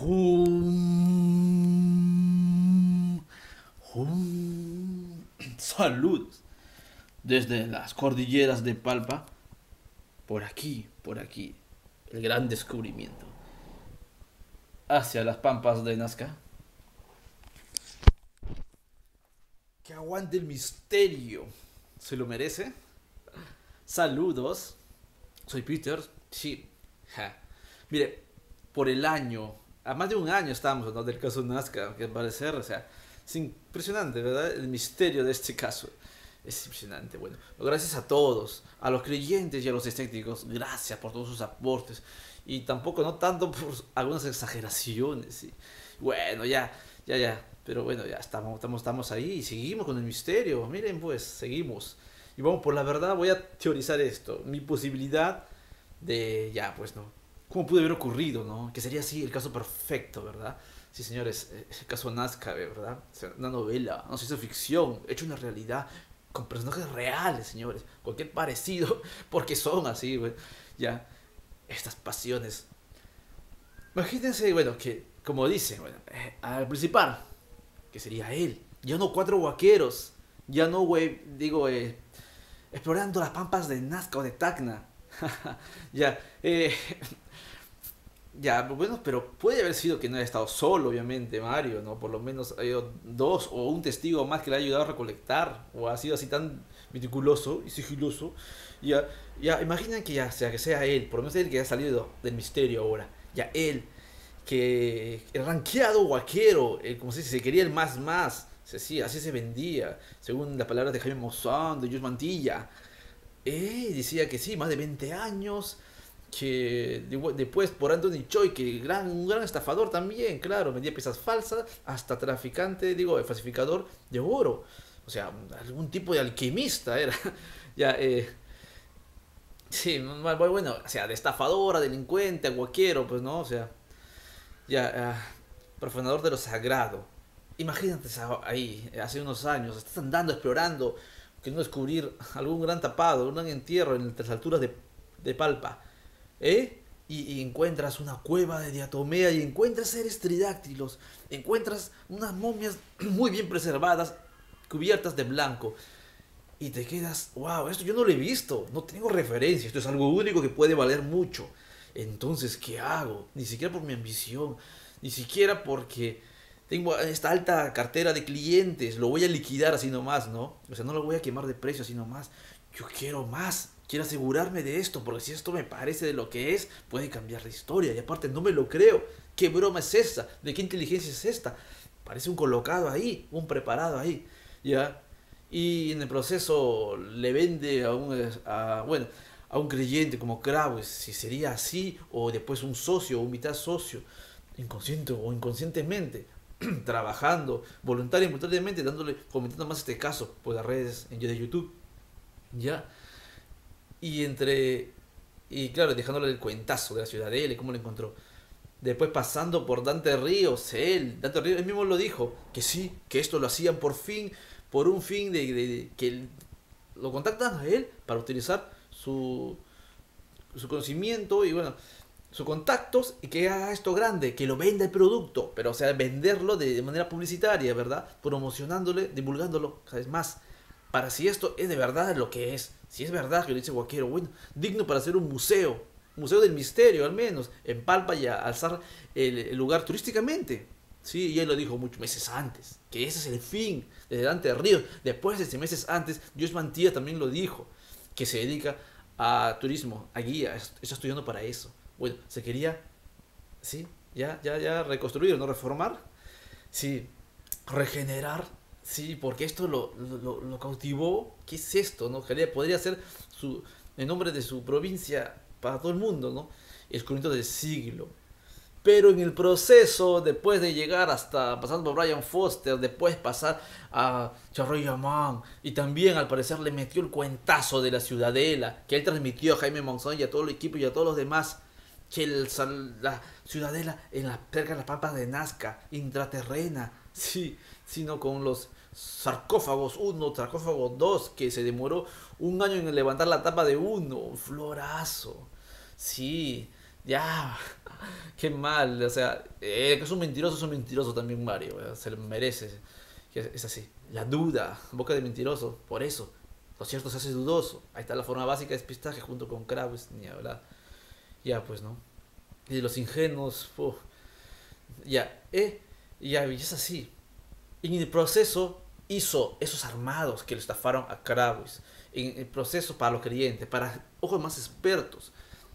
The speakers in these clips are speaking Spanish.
Hum, hum. Salud desde las cordilleras de Palpa, por aquí, el gran descubrimiento, hacia las pampas de Nazca. Que aguante el misterio, ¿se lo merece? Saludos, soy Peter, sí, ja. Mire, por el año, a más de un año estamos, ¿no? Del caso Nazca, que al parecer, o sea, es impresionante, ¿verdad? El misterio de este caso. Es impresionante. Bueno, gracias a todos, a los creyentes y a los escépticos, gracias por todos sus aportes. Y tampoco, no tanto por algunas exageraciones. ¿Sí? Bueno, ya. Pero bueno, ya estamos ahí y seguimos con el misterio. Miren, pues, seguimos. Y vamos por la verdad, voy a teorizar esto. Mi posibilidad de, ya, pues, ¿no? ¿Cómo pudo haber ocurrido, no? Que sería así el caso perfecto, ¿verdad? Sí, señores, el caso Nazca, ¿verdad? O sea, una novela, no sé, ficción, hecho una realidad, con personajes reales, señores. Cualquier parecido, porque son así, güey. Ya, estas pasiones. Imagínense, bueno, que, como dice, bueno, al principal, que sería él. Ya no cuatro vaqueros. Ya no, güey, digo, explorando las pampas de Nazca o de Tacna. ya, ya, bueno, pero puede haber sido que no haya estado solo, obviamente, Mario, ¿no? Por lo menos ha habido dos o un testigo más que le ha ayudado a recolectar, o ha sido así tan meticuloso y sigiloso. Ya, ya, imaginen que ya sea que sea él, por lo menos él que ha salido del misterio ahora. Ya él, que el ranqueado vaquero, como se quería el más, sí, así se vendía, según las palabras de Jaime Maussan, de Luis Mantilla. Decía que sí, más de 20 años, que después por Anthony Choi, que un gran estafador también, claro, vendía piezas falsas, hasta traficante, digo, falsificador de oro. O sea, algún tipo de alquimista era. ya, sí, bueno, o sea, de estafadora, delincuente, aguaquero, pues no, o sea, ya, profanador de lo sagrado. Imagínate ahí, hace unos años, estás andando, explorando, que no descubrir algún gran tapado, un gran entierro en las alturas de Palpa. Y encuentras una cueva de diatomea y encuentras seres tridáctilos, encuentras unas momias muy bien preservadas, cubiertas de blanco, y te quedas, wow, esto yo no lo he visto, no tengo referencia, esto es algo único que puede valer mucho. Entonces, ¿qué hago? Ni siquiera por mi ambición, ni siquiera porque tengo esta alta cartera de clientes, lo voy a liquidar así nomás, ¿no? O sea, no lo voy a quemar de precio así nomás. Yo quiero más, quiero asegurarme de esto, porque si esto me parece de lo que es, puede cambiar la historia. Y aparte, no me lo creo. ¿Qué broma es esta? ¿De qué inteligencia es esta? Parece un colocado ahí, un preparado ahí, ¿ya? Y en el proceso le vende bueno, a un creyente como Kraus, si sería así, o después un socio o un mitad socio, inconsciente o inconscientemente, trabajando voluntario y voluntariamente, dándole, comentando más este caso por las redes de YouTube, ¿ya? Y y claro, dejándole el cuentazo de la ciudadela y cómo lo encontró. Después pasando por Dante Ríos, Dante Ríos él mismo lo dijo, que sí, que esto lo hacían por fin, por un fin que lo contactan a él para utilizar su conocimiento y bueno, sus contactos y que haga esto grande, que lo venda el producto, pero o sea, venderlo de manera publicitaria, ¿verdad? Promocionándole, divulgándolo cada vez más. Para si esto es de verdad lo que es, si es verdad que lo dice Guaquero, bueno, digno para hacer un museo del misterio al menos, en Palpa y a alzar el lugar turísticamente. Sí, y él lo dijo muchos meses antes, que ese es el fin de Dante de Ríos. Después de meses antes, Dios Mantilla también lo dijo, que se dedica a turismo, a guía, está estudiando para eso. Bueno, se quería, sí, ya reconstruir, no reformar, sí, regenerar, sí, porque esto lo cautivó. ¿Qué es esto? ¿No? Podría ser el nombre de su provincia para todo el mundo, ¿no? El descubrimiento del siglo. Pero en el proceso, después de llegar hasta pasando por Brian Foster, después pasar a Charroy Yaman, y también al parecer le metió el cuentazo de la Ciudadela, que él transmitió a Jaime Monzón y a todo el equipo y a todos los demás, que la Ciudadela cerca de las pampas de Nazca, intraterrena, sí, sino con los sarcófagos uno sarcófago 2 que se demoró un año en levantar la tapa de uno, un florazo, sí, Ya, qué mal, o sea, que es un mentiroso también Mario, se lo merece, que es así. La duda, boca de mentiroso, por eso, lo cierto se hace dudoso. Ahí está la forma básica de despistaje junto con Krabs, ni hablar. Ya, pues, ¿no? Y los ingenuos, uf, ya, ya, y es así. Y en el proceso hizo esos armados que le estafaron a Krabs. En el proceso para los creyentes, para ojos más expertos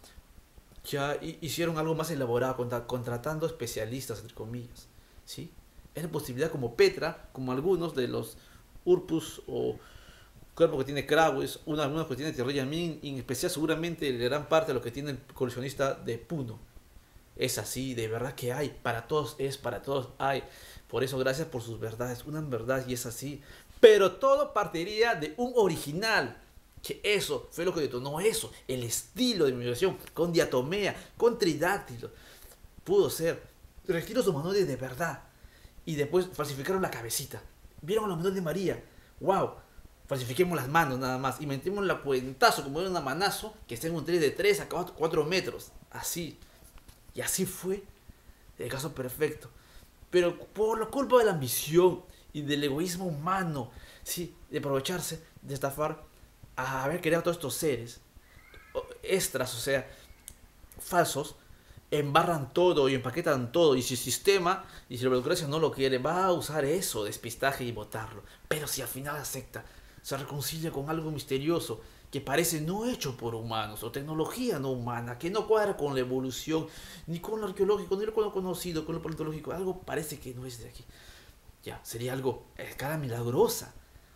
ya hicieron algo más elaborado, contratando especialistas, entre comillas. ¿Sí? Era posibilidad como Petra, como algunos de los Urpus o cuerpo que tiene Krauss, algunos que tiene Thierry Yamin, y en especial seguramente gran parte de lo que tiene el coleccionista de Puno. Es así, de verdad que hay, para todos es, para todos hay. Por eso, gracias por sus verdades, una verdad y es así. Pero todo partiría de un original, que eso fue lo que detonó eso, el estilo de inmigración, con diatomea, con tridáctilo. Pudo ser registros humanoides de verdad. Y después falsificaron la cabecita. Vieron a los menores de María. ¡Wow! Falsifiquemos las manos nada más. Y metimos la cuentazo como era una manazo que está en un 3 de 3 a 4 metros. Así. Y así fue el caso perfecto. Pero por la culpa de la ambición y del egoísmo humano, sí, de aprovecharse, de estafar, a haber creado todos estos seres extras, o sea, falsos, embarran todo y empaquetan todo. Y si el sistema y si la burocracia no lo quiere, va a usar eso, despistaje y votarlo. Pero si al final acepta, se reconcilia con algo misterioso que parece no hecho por humanos o tecnología no humana, que no cuadra con la evolución, ni con lo arqueológico, ni con lo conocido, con lo paleontológico, algo parece que no es de aquí. Ya, sería algo a escala milagrosa,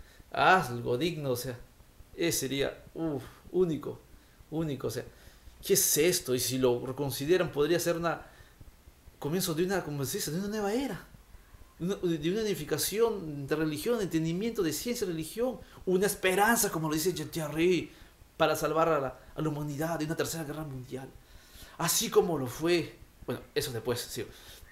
algo digno, o sea, sería único, único, o sea, ¿qué es esto? Y si lo reconsideran, podría ser una comienzo de una, como se dice, de una nueva era, de una unificación de religión, de entendimiento de ciencia y religión, una esperanza, como lo dice Thierry, para salvar a la humanidad de una tercera guerra mundial. Así como lo fue, bueno, eso después, sí,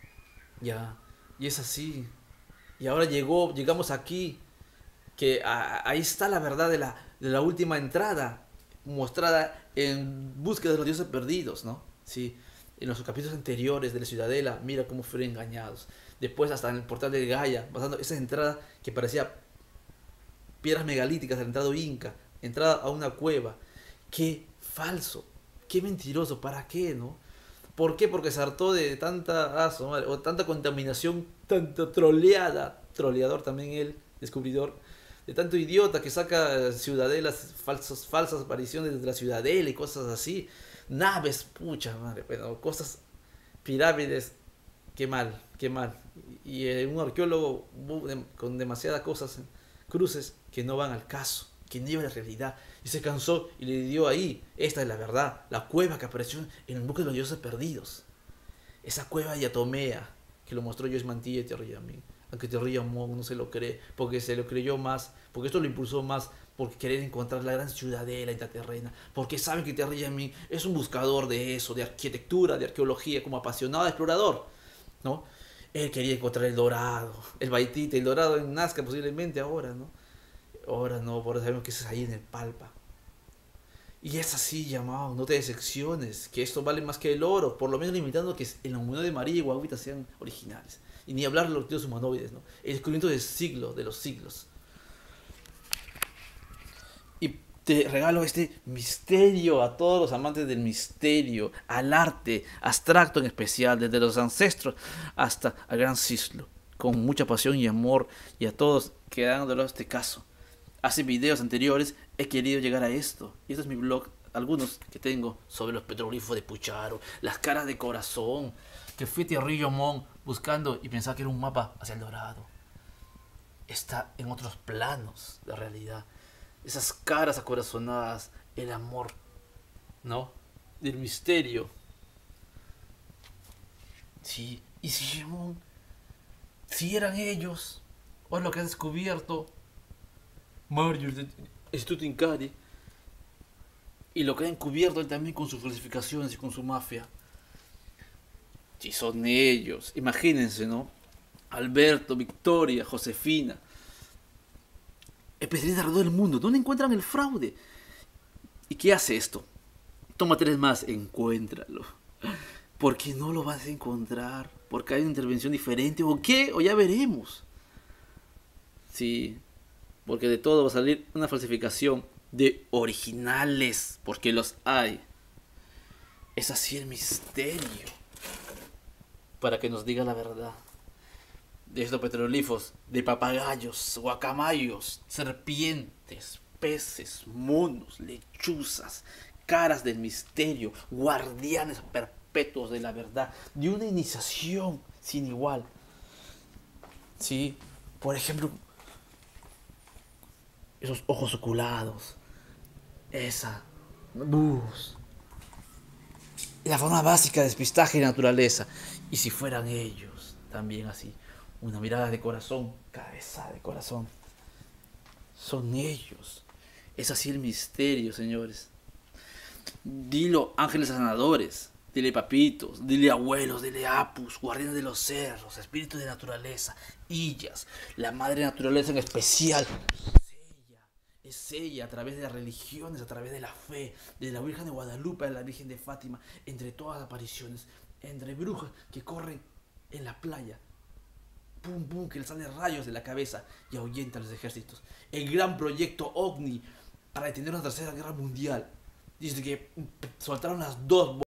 ya, y es así. Y ahora llegamos aquí, que ahí está la verdad de la última entrada, mostrada en búsqueda de los dioses perdidos, ¿no? Sí, en los capítulos anteriores de la Ciudadela, mira cómo fueron engañados. Después hasta en el portal de Gaia, pasando esa entrada que parecía piedras megalíticas del entrado inca, entrada a una cueva. Qué falso, qué mentiroso, ¿para qué, no? ¿Por qué? Porque se hartó de tanta madre, o tanta contaminación, tanta troleada, troleador también él, descubridor, de tanto idiota que saca ciudadelas, falsas apariciones desde la ciudadela y cosas así, naves, pucha madre, bueno, cosas, pirámides, qué mal, qué mal. Y un arqueólogo con demasiadas cosas, cruces que no van al caso, que no llevan la realidad. Y se cansó y le dio ahí, esta es la verdad, la cueva que apareció en el buque de los dioses perdidos. Esa cueva de Yatomea, que lo mostró Joyce Mantilla y Thierry Yamin. Aunque Thierry Yamin no se lo cree, porque se lo creyó más, porque esto lo impulsó más, porque querer encontrar la gran ciudadela intraterrena, porque saben que Thierry Yamin es un buscador de eso, de arquitectura, de arqueología, como apasionado explorador, ¿no? Él quería encontrar el dorado, el baitita, el dorado en Nazca posiblemente ahora, ¿no? Ahora no, por sabemos que eso es ahí en el Palpa. Y es así, llamado, no te decepciones, que esto vale más que el oro, por lo menos limitando que el humanoide de María y Guaguita sean originales. Y ni hablar de los tíos humanoides, ¿no? El descubrimiento del siglo, de los siglos. Y te regalo este misterio a todos los amantes del misterio, al arte abstracto en especial, desde los ancestros hasta al gran Cislo, con mucha pasión y amor, y a todos quedándolo este caso. Hace videos anteriores he querido llegar a esto, y este es mi blog, algunos que tengo sobre los petroglifos de Pucharo, las caras de corazón, que fui a Thierry Yamin buscando y pensaba que era un mapa hacia el dorado. Está en otros planos de realidad. Esas caras acorazonadas, el amor, ¿no? Del misterio. Sí, y si Yamin, si eran ellos, o lo que ha descubierto Mario, el Instituto Incari, y lo que ha encubierto él también con sus falsificaciones y con su mafia. Si son ellos, imagínense, ¿no? Alberto, Victoria, Josefina, especialistas alrededor del mundo, ¿dónde encuentran el fraude? ¿Y qué hace esto? Toma tres más, encuéntralo. Porque no lo vas a encontrar. Porque hay una intervención diferente. ¿O qué? O ya veremos. Sí. Porque de todo va a salir una falsificación de originales. Porque los hay. Es así el misterio. Para que nos diga la verdad. De estos petroglifos. De papagayos, guacamayos, serpientes, peces, monos, lechuzas, caras del misterio, guardianes perpetuos de la verdad, de una iniciación sin igual. Sí, por ejemplo, esos ojos oculados, esa luz, la forma básica de despistaje y naturaleza. Y si fueran ellos, también así, una mirada de corazón, cabeza de corazón, son ellos. Es así el misterio, señores. Dilo ángeles sanadores, dile papitos, dile abuelos, dile apus, guardianes de los cerros, espíritus de naturaleza, illas, la madre naturaleza en especial. Es ella a través de las religiones, a través de la fe, de la Virgen de Guadalupe, de la Virgen de Fátima, entre todas las apariciones, entre brujas que corren en la playa, pum pum, que le salen rayos de la cabeza y ahuyenta a los ejércitos. El gran proyecto OVNI para detener una tercera guerra mundial. Dice que soltaron las dos